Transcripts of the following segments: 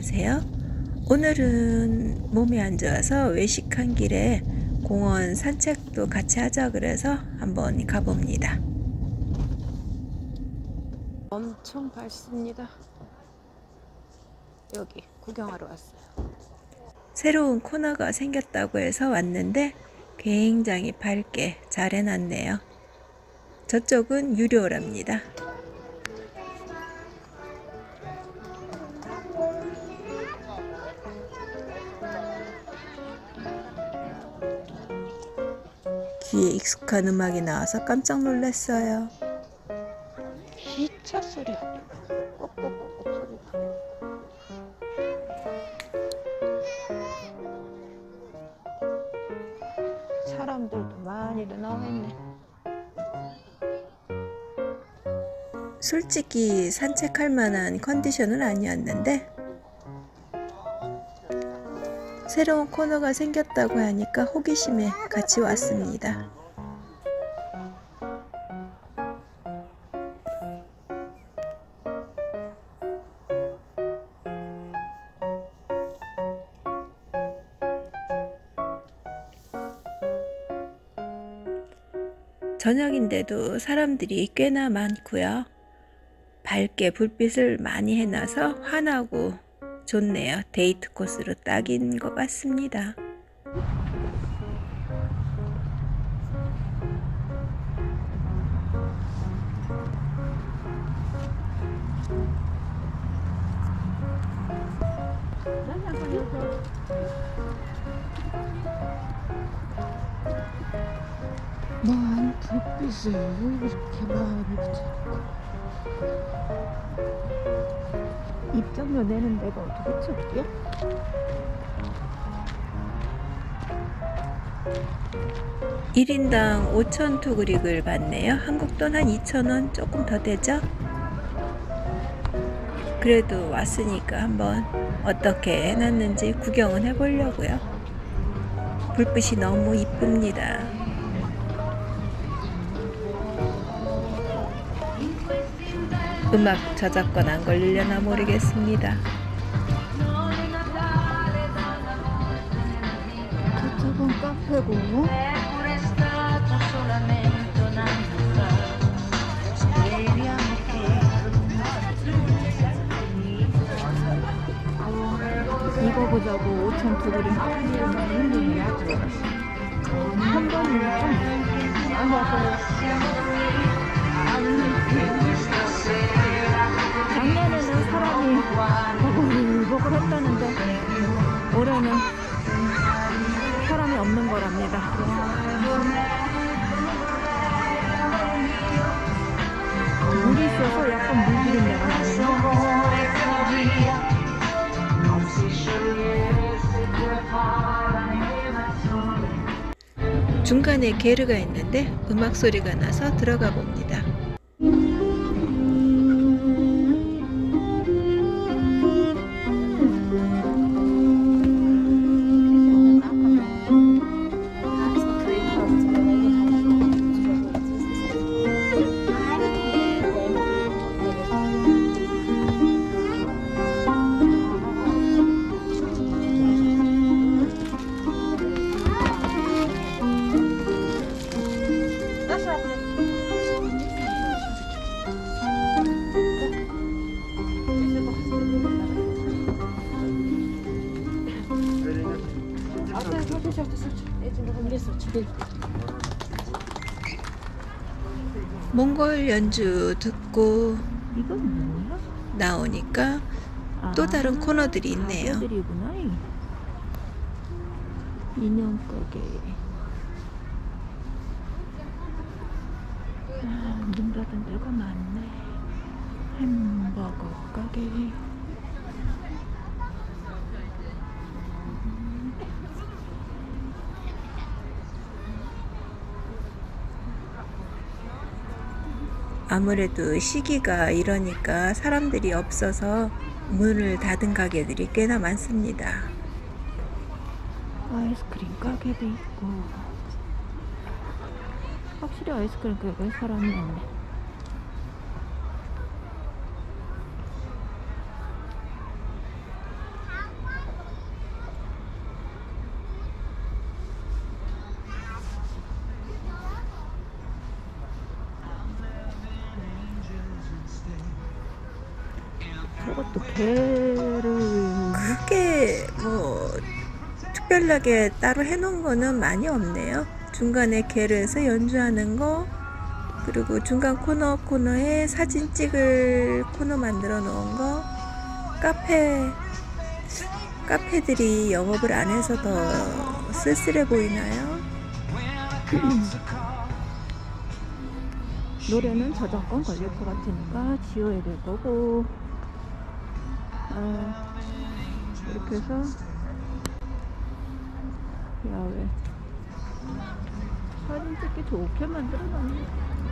안녕하세요. 오늘은 몸이 안 좋아서 외식한 길에 공원 산책도 같이 하자 그래서 한번 가봅니다. 엄청 밝습니다. 여기 구경하러 왔어요. 새로운 코너가 생겼다고 해서 왔는데 굉장히 밝게 잘 해놨네요. 저쪽은 유료랍니다. 귀에 익숙한 음악이 나와서 깜짝 놀랐어요. 기차 소리, 꼭꼭꼭꼭 소리가. 사람들도 많이도 나와있네. 솔직히 산책할 만한 컨디션은 아니었는데 새로운 코너가 생겼다고 하니까 호기심에 같이 왔습니다. 저녁인데도 사람들이 꽤나 많고요. 밝게 불빛을 많이 해놔서 환하고 좋네요. 데이트 코스로 딱인 것 같습니다. 뭐한 불빛을 이렇게 많이 붙여놓고 입장료 내는 데가 어디겠지? 어디야? (1인당) 5,000 투그릭을 받네요. 한국 돈 한 2,000원 조금 더 되죠? 그래도 왔으니까 한번 어떻게 해놨는지 구경은 해보려고요. 불빛이 너무 이쁩니다. 음악 저작권 안 걸리려나 모르겠습니다. 저쪽은 카페고 이거 보자고 5,000 투그릭 한 번은 작년에는 사람이 보글보글 했다는데 올해는 사람이 없는 거랍니다. 물이 있어서 약간 물 비린내가 나네요. 중간에 게르가 있는데 음악 소리가 나서 들어가 봅니다. 몽골 연주 듣고 나오니까 또 다른 코너들이 있네요. 인형 가게. 문 닫은 데가 많네. 햄버거 가게. 아무래도 시기가 이러니까 사람들이 없어서 문을 닫은 가게들이 꽤나 많습니다. 아이스크림 가게도 있고 확실히 아이스크림 가게에 사람이 많네. 저것도 개를 크게 뭐 특별하게 따로 해놓은 거는 많이 없네요. 중간에 개를 해서 연주하는 거, 그리고 중간 코너에 사진 찍을 코너 만들어 놓은 거, 카페들이 영업을 안 해서 더 쓸쓸해 보이나요? 노래는 저작권 걸릴 것 같으니까 지워야 될 거고, 이렇게 해서 야외 사진 찍기 좋게 만들어 놨네.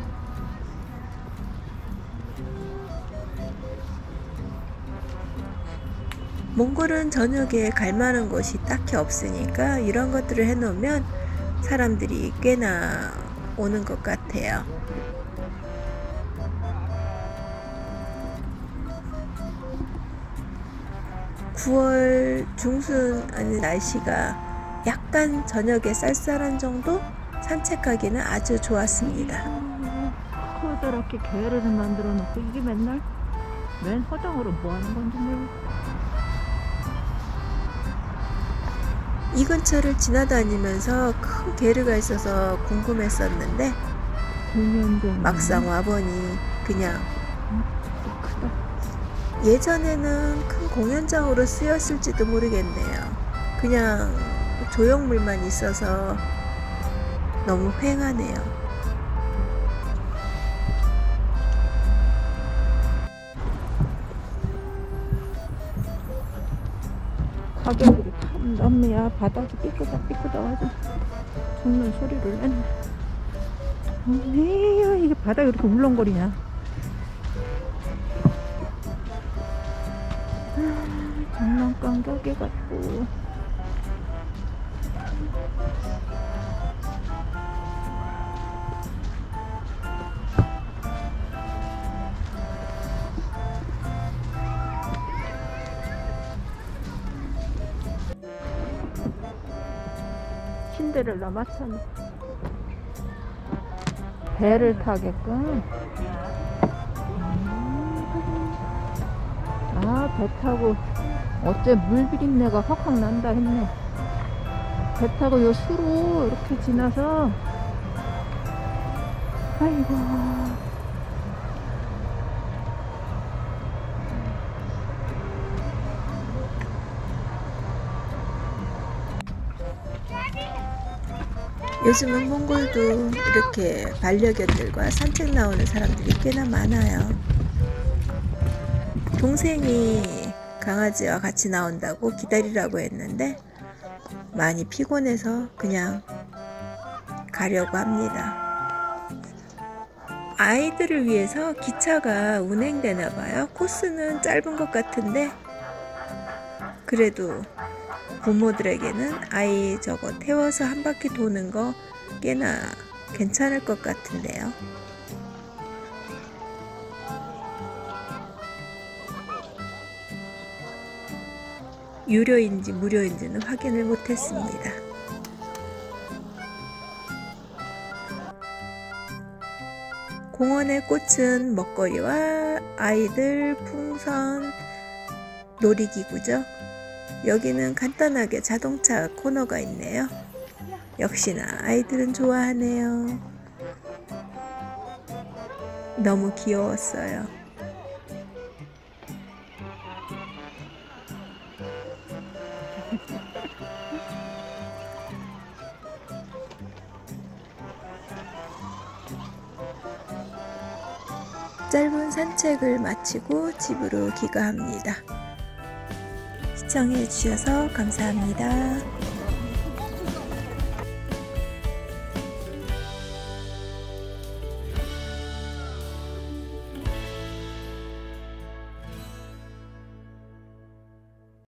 몽골은 저녁에 갈 만한 곳이 딱히 없으니까 이런 것들을 해놓으면 사람들이 꽤나 오는 것 같아요. (9월) 중순 아니 날씨가 약간 저녁에 쌀쌀한 정도? 산책하기는 아주 좋았습니다. 커다랗게 개를 만들어 놓고 이게 맨 허당으로 뭐 하는 건지 모르겠어. 이 근처를 지나다니면서 큰 게르가 있어서 궁금했었는데 막상 와보니 그냥 크다. 예전에는 큰 공연장으로 쓰였을지도 모르겠네요. 그냥 조형물만 있어서 너무 휑하네요. 가게들이 참 넓네요. 바닥이 삐끗하고 죽는 소리를 냈네. 에이야, 이게 바닥이 이렇게 울렁거리냐. 장난감 가게 같고. 신데렐라 마차는 배를 타게끔. 배 타고 어째 물 비린내가 확확 난다 했네. 배 타고 요 수로 이렇게 지나서, 아이고. 요즘은 몽골도 이렇게 반려견들과 산책 나오는 사람들이 꽤나 많아요. 동생이 강아지와 같이 나온다고 기다리라고 했는데 많이 피곤해서 그냥 가려고 합니다. 아이들을 위해서 기차가 운행되나 봐요. 코스는 짧은 것 같은데 그래도 부모들에게는 아이 저거 태워서 한 바퀴 도는 거 꽤나 괜찮을 것 같은데요. 유료인지 무료인지는 확인을 못했습니다. 공원의 꽃은 먹거리와 아이들 풍선, 놀이기구죠. 여기는 간단하게 자동차 코너가 있네요. 역시나 아이들은 좋아하네요. 너무 귀여웠어요. 짧은 산책을 마치고 집으로 귀가합니다. 시청해 주셔서 감사합니다.